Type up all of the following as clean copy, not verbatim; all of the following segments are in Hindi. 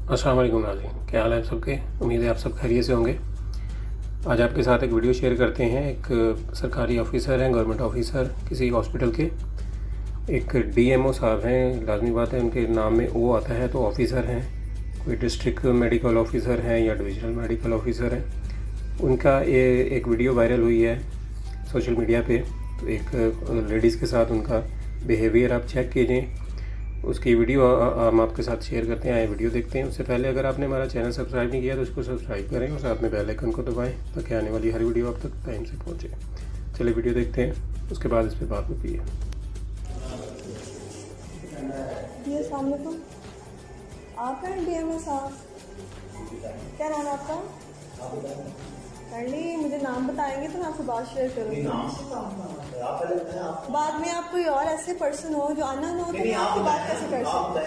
अस्सलाम वालेकुम नाज़रीन, क्या हाल है आप सबके। उम्मीद है आप सब खैरियत से होंगे। आज आपके साथ एक वीडियो शेयर करते हैं। एक सरकारी ऑफिसर हैं, गवर्नमेंट ऑफिसर किसी हॉस्पिटल के, एक डीएमओ साहब हैं। लाजमी बात है उनके नाम में ओ आता है तो ऑफिसर हैं, कोई डिस्ट्रिक्ट मेडिकल ऑफिसर हैं या डिविजनल मेडिकल ऑफिसर हैं। उनका एक वीडियो वायरल हुई है सोशल मीडिया पे। तो एक लेडीज़ के साथ उनका बिहेवियर आप चेक कीजिए, उसकी वीडियो हम आपके साथ शेयर करते हैं। आए वीडियो देखते हैं। उससे पहले अगर आपने हमारा चैनल सब्सक्राइब नहीं किया तो उसको सब्सक्राइब करें और साथ में बेल आइकन को दबाएं ताकि आने वाली हर वीडियो आप तक टाइम से पहुंचे। चलिए वीडियो देखते हैं, उसके बाद इस पर बात होती है। आप हैं डीएमओ साहब, क्या नाम है आपका? काइंडली मुझे नाम बताएंगे तो मैं आपसे बात शेयर करूँगी। बाद में आप कोई और ऐसे पर्सन हो जो अननोन हो तो आपकी बात कैसे कर सकते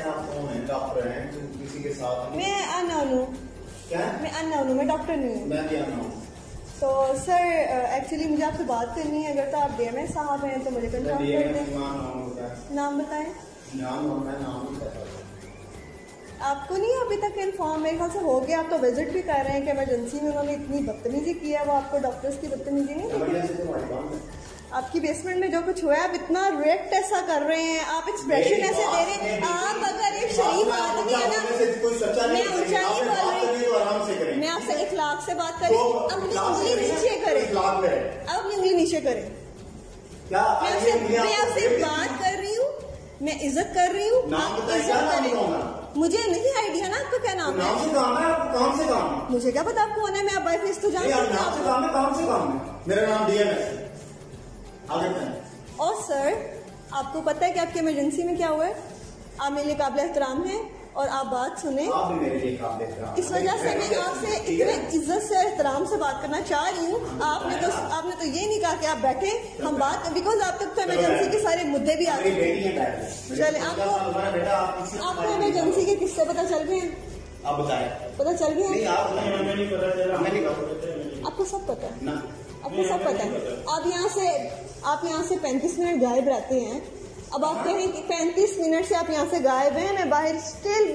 हैं? मैं अननोन हूँ। मैं अननोन हूँ, मैं डॉक्टर नहीं हूँ। तो सर एक्चुअली मुझे आपसे बात करनी है। अगर तो आप डीएमओ साहब हैं तो मुझे कंफर्म कर दें। नाम बताएं। आपको नहीं अभी तक इन्फॉर्म, मेरे ख्याल से हो गया। आप तो विजिट भी कर रहे हैं कि इमरजेंसी में उन्होंने इतनी बदतमीजी की है। वो आपको डॉक्टर्स की बदतमीजी नहीं, आपकी बेसमेंट में जो कुछ हुआ है आप इतना रिएक्ट ऐसा कर रहे हैं, आप एक्सप्रेशन ऐसे दे रहे हैं। आप अगर एक शरीफ आदमी है ना, मैं ऊंचाई बोल रही हूँ, मैं आपसे इखलाक से बात करें। अपनी उंगली नीचे करें, अब अपनी उंगली नीचे करें। मैं आपसे बात कर रही हूँ, मैं इज्जत कर रही हूँ, आप इज्जत करें। मुझे नहीं आइडिया ना आपका क्या नाम है। काम से काम मुझे क्या पता आपको होना है। मैं आप बाई फेस तो जानती हूँ। मेरा नाम डीएमएस। और सर आपको पता है कि आपकी इमरजेंसी में क्या हुआ है? आप मेरे लिए काबिल एहतराम हैं और आप बात सुने। इस वजह से मैं आपसे इतने इज्जत से एहतराम से बात करना चाह रही हूँ। आपने तो ये नहीं कहा कि आप बैठे हम बात, बिकॉज आप तक तो इमरजेंसी के सारे मुद्दे भी आ गए। चले आपको इमरजेंसी के किस्से पता चल रहे हैं? आप बताएं। पता चल रहे हैं? आपको आपको सब पता है, आपको सब पता है। आप यहाँ से 35 मिनट गायब रहते हैं। अब आप कहें कि 35 मिनट से आप यहाँ से गायब हैं, मैं बाहर स्टिल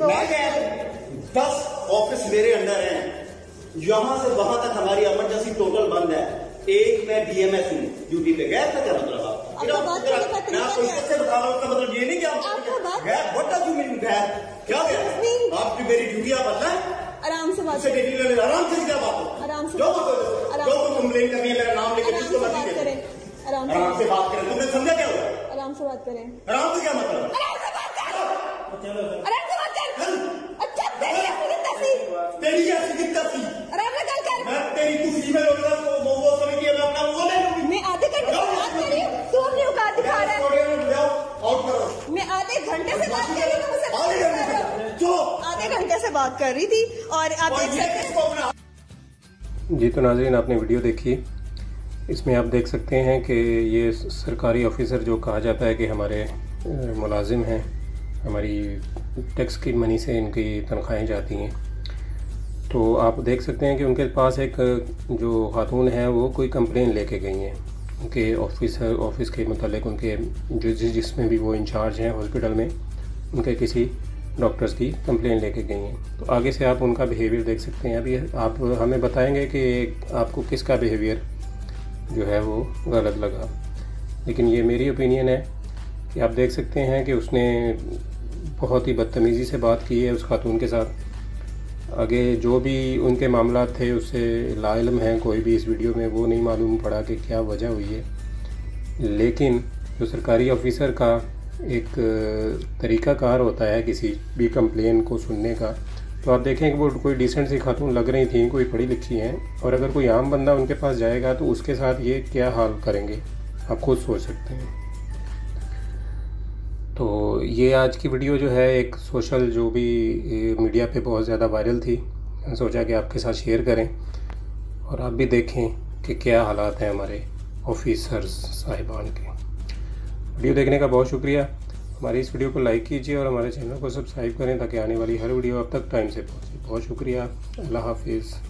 10 ऑफिस मेरे अंडर हैं। यहाँ से वहां तक हमारी इमरजेंसी टोटल बंद है। एक मैं डीएमएस हूँ, ड्यूटी पे गैर का क्या मतलब? आपका बात करने का तरीका क्या है? बता रहा हूँ, उसका मतलब ये नहीं कि आप गैर व्हाट डू यू मीन गैर? क्या गैर? आपकी मेरी ड्यूटी आप बताएं। आराम से बात करें। आराम से क्या बात हो? आराम से जो कंप्लेन करनी है मेरा नाम लेकर किसको बात करें। आराम से बात करें। तुमने समझा क्या हुआ? आराम से बात करें। आराम से क्या मतलब? आराम से बात कर। आराम से बात कर। अच्छा तेरी ऐसी कितना थी? आराम से गल कर। मैं तेरी कुछ फीमेल होगा तो वो समझ के मैं अपना वो ले लूंगी। मैं आधे घंटे से बात कर रही हूँ, तू अपनी औकात दिखा रहा है। आउट करो। मैं आधे घंटे से बात कर रही हूँ, आधे घंटे से बात कर रही थी और आप देख सकते हैं। जी तो नाज़रीन, आपने वीडियो देखी। इसमें आप देख सकते हैं कि ये सरकारी ऑफिसर जो कहा जाता है कि हमारे मुलाजिम हैं, हमारी टैक्स की मनी से इनकी तनख्वाहें जाती हैं। तो आप देख सकते हैं कि उनके पास एक जो खातून है वो कोई कंप्लेन लेके गई हैं उनके ऑफिस के मतलब उनके जिसमें भी वो इंचार्ज हैं हॉस्पिटल में, उनके किसी डॉक्टर्स की कंप्लेन लेके गई हैं। तो आगे से आप उनका बिहेवियर देख सकते हैं। अभी आप हमें बताएंगे कि आपको किसका बिहेवियर जो है वो गलत लगा, लेकिन ये मेरी ओपिनियन है कि आप देख सकते हैं कि उसने बहुत ही बदतमीज़ी से बात की है उस खातून के साथ। आगे जो भी उनके मामला थे उससे लाइल्म हैं, कोई भी इस वीडियो में वो नहीं मालूम पड़ा कि क्या वजह हुई है। लेकिन जो सरकारी ऑफिसर का एक तरीक़ाकार होता है किसी भी कंप्लेन को सुनने का, तो आप देखें कि वो कोई डिसेंट सी खातून लग रही थी, कोई पढ़ी लिखी हैं, और अगर कोई आम बंदा उनके पास जाएगा तो उसके साथ ये क्या हाल करेंगे आप खुद सोच सकते हैं। तो ये आज की वीडियो जो है एक सोशल जो भी मीडिया पे बहुत ज़्यादा वायरल थी, सोचा कि आपके साथ शेयर करें और आप भी देखें कि क्या हालात हैं हमारे ऑफिसर्स साहिबान के। वीडियो देखने का बहुत शुक्रिया। हमारी इस वीडियो को लाइक कीजिए और हमारे चैनल को सब्सक्राइब करें ताकि आने वाली हर वीडियो अब तक टाइम से पहुंचे। बहुत शुक्रिया। अल्लाह हाफिज़।